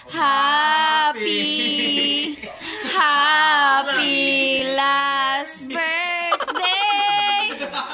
Happy, happy last birthday.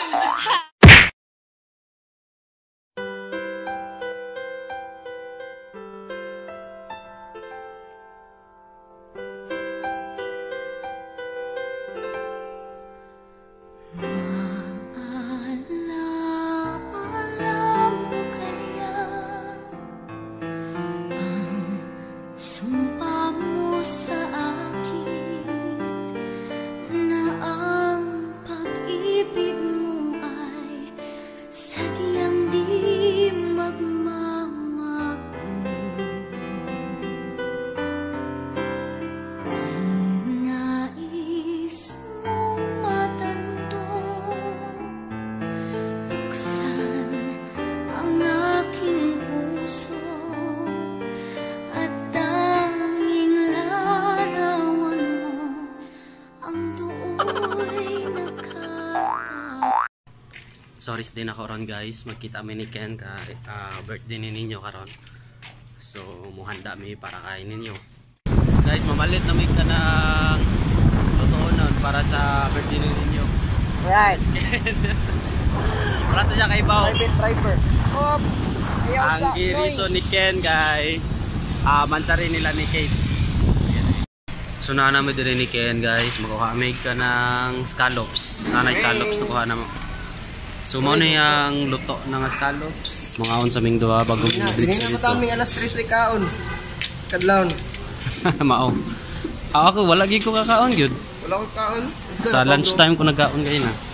Sorry din ako ron guys, magkita mi ni Ken ka birthday ni ninyo karon. So muhanda mi para kain ninyo. Guys, mamalit na mi ka ng totoonon para sa birthday ni ninyo. Right. Para to siya kay Bao. Private driver. Ang giriso ni Ken guys. Mansari nila ni Kate. So na namin din ni Ken guys, makuha mi ka ng scallops. Nanay scallops nakuha na mo. So mo na yung luto ng scallops. Mga on sa ming duwa bagong blitz dito. Hindi na mo alas 3 way kaon. Kadlawon. Mao. Ako wala gyud ko kakaon gyud. Wala ko kaon. Sa lunch time ko nagkaon kay na.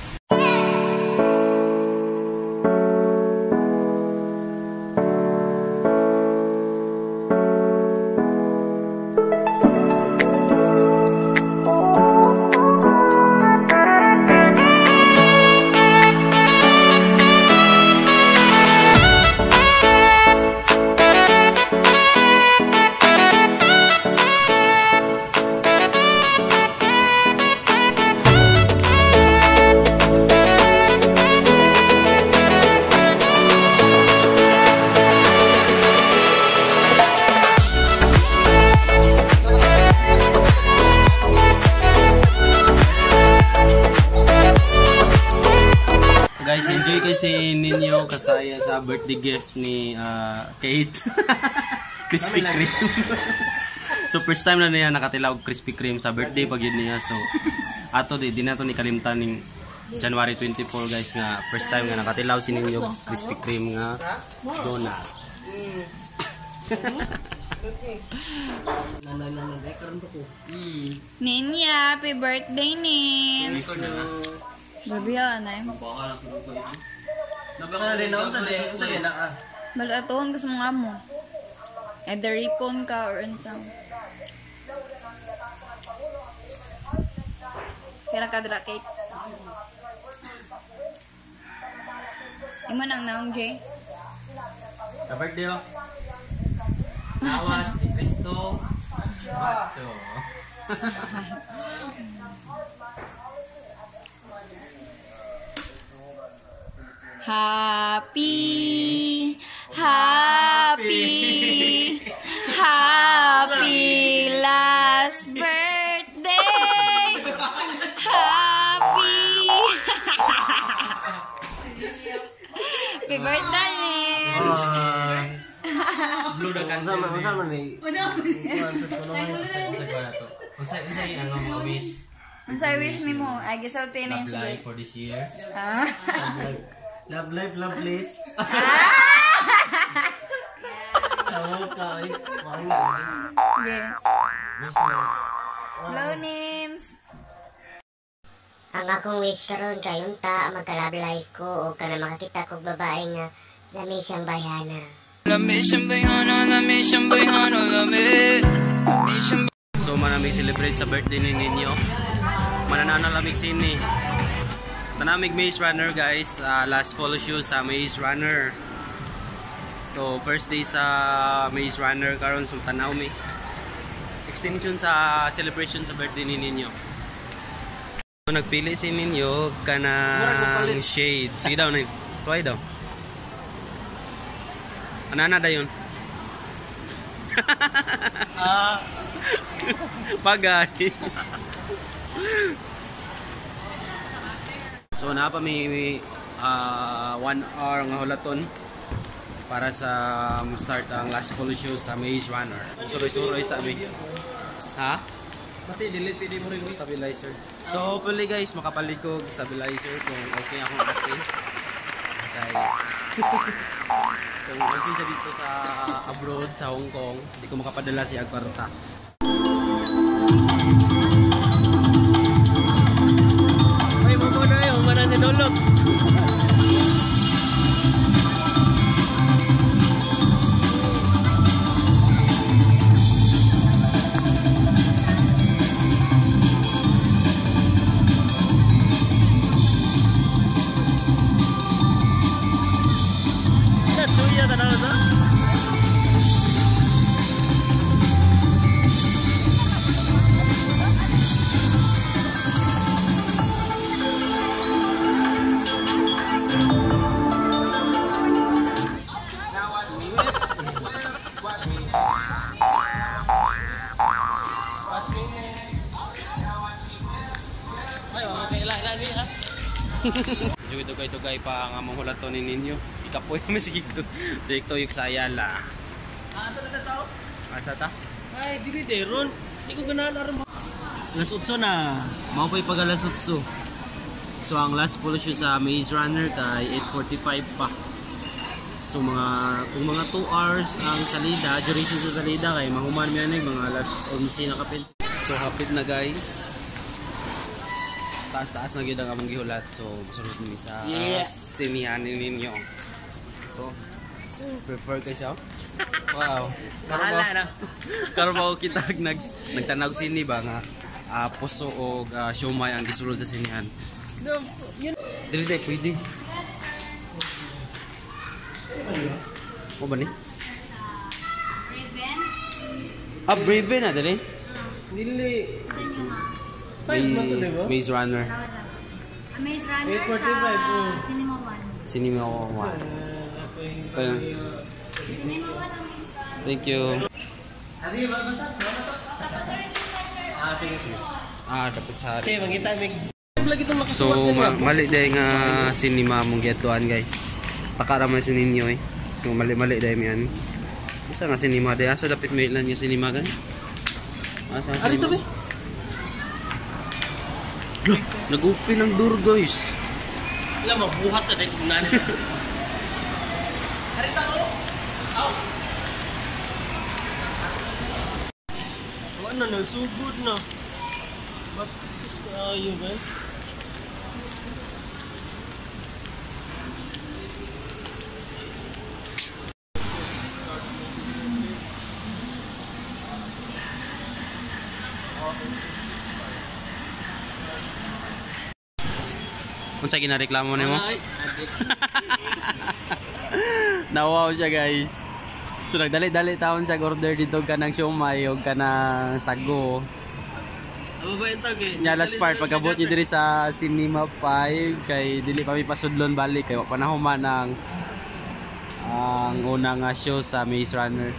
Guys, enjoy kasi ninyo kasaya sa birthday gift ni Kate. Krispy Kreme. So first time na niya nakatilaw Krispy Kreme sa birthday pag yun niya. So ato di na to ni kalimtan ning January 24 guys nga first time nga nakatilaw si ninyo Krispy Kreme nga donut. Ninya, happy birthday, Nin. Babi yan, eh. Malatuon ka sa mga mo. Either ripon ka or ansang. Kaya ka dra cake. Imo nang naong, Jay? Happy birthday, oh. Nawas ni Cristo. Macho. Happy, happy, happy last birthday. Happy. Happy birthday, Nins. Blue na kan sama ni. Unsay ano mo wish? Unsay wish nimo? Ay gisulti na Love life for this year. Love life, love place. Hello, Nins. Ang akong wish karon kay unta magka-love life ko o kana makakita kog babae nga lami siyang bayana. Lami siyang bayana, lami siyang bayana, lami siyang. So manamig celebrate sa birthday ni ninyo. Mananana lamig sini. Tanamig Maze Runner guys, last photo shoot sa Maze Runner. So first day sa Maze Runner karon sa tanaw mi. Extension sa celebration sa birthday ni ninyo. So, nagpili si ninyo kanang shade. Sige daw na. Suway daw. Anana da yun. Pagay. So na pa may 1 hour nga hulaton para sa start ang last full shoes sa Maze Runner. Suroy-suroy sa amin. Ha? Pati delete pwede mo rin Stabilizer. So hopefully guys makapalit ko stabilizer kung okay ako okay. Kung okay siya dito sa abroad sa Hong Kong, hindi ko makapadala si Agparta. Ay mo na yung mana si Dolog. Dugay-dugay pa ang manghulaton ni ninyo. Ikapoy kami sige direkto yung sa Ayala. Ato na sa tao? Asa ta? Ay, dili deron. Di ko ganahan aron. Alas 8 na. Mao pa'y pag alas 8. So ang last full shoe sa Maze Runner kay 8:45 pa. So kung mga 2 hours ang salida, duration sa salida kay mahuman mi ani mga alas 11 na kapin. So hapit na guys. Taas-taas na gyud ang among gihulat. So masulod mi sa sinihan ninyo. So prefer kay siya. Wow. Bahala na. Karon ba kita nagtanaw sini ba nga puso o siomay ang gisulod sa sinihan. Dili day pwede. Mo ba ni? Brave na dali. Dili. 5 man to, diba? Maze Runner. Maze Runner 8:45 sa Cinema 1. Cinema 1. Kaya. Cinema 1 ang Maze Runner. Thank you. Sige, basta. Sige. Dapat sa Okay, mangita mig. Lagi itong So, makisuwat niya. mali dahil nga cinema mong gatuan guys. Takara man sa ninyo eh. So, mali dahil mi yan. Isa nga cinema dahil. Asa dapat may ilan yung cinema gan? Asa nga cinema? Be? Nag-open ang door guys. Wala, mabuhat sa dahil kung nanis. Harita ko! Aw! Ano na, sugod na. Ba't ayaw ba? Unsa ginareklamo nimo? Nawaw siya guys. So nagdali-dali taon siya order dito ka ng siomay o ka ng sago. Ano ba yung tag eh? Nya last part pagabot niyo diri sa Cinema 5 kay dili pa mi pasudlon balik kay panahuman ang unang show sa Maze Runner.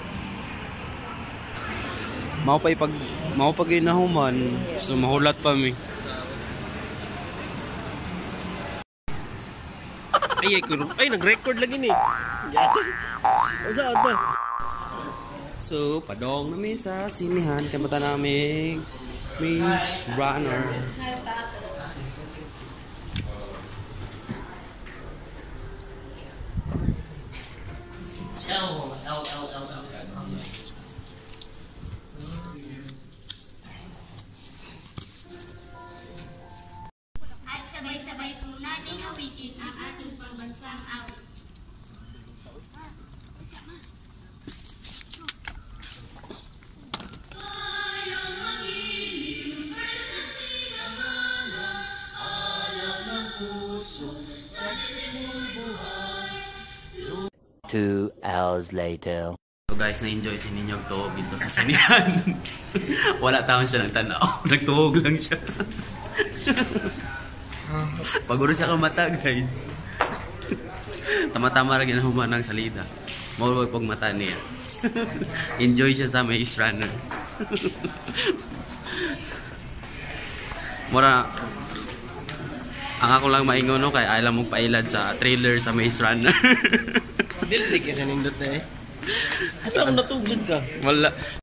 Mao pa ginahuman so mahulat pa mi. Ay, nag-record lagi ni. Saan ba? So, padong namin sa sinihan. Kamata namin Maze Runner. At sabay-sabay po natin awitin ang ating pambansang awit. Two hours later. So guys, na-enjoy si ninyong tuhog dito sa sinihan. Wala taon siya nagtanaw. Nagtuhog lang siya. Paguro siya kang mata guys. Tama-tama rin ginahuman ng salida. Mawag pag mata niya. Enjoy siya sa Maze Runner. Mura, ang ako lang maingon no, kay ayaw mong pailad sa trailer sa Maze Runner. Dili ka sa nindot na eh. Asa kung natugod ka? Wala.